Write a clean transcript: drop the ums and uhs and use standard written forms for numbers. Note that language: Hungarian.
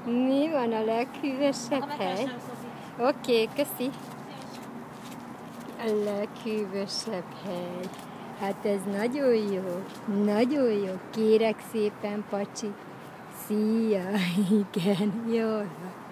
Mi van a leghűvösebb hely? Oké, köszi. A leghűvösebb hely. Hát ez nagyon jó. Nagyon jó. Kérek szépen, pacsi. Szia. Igen, jól van.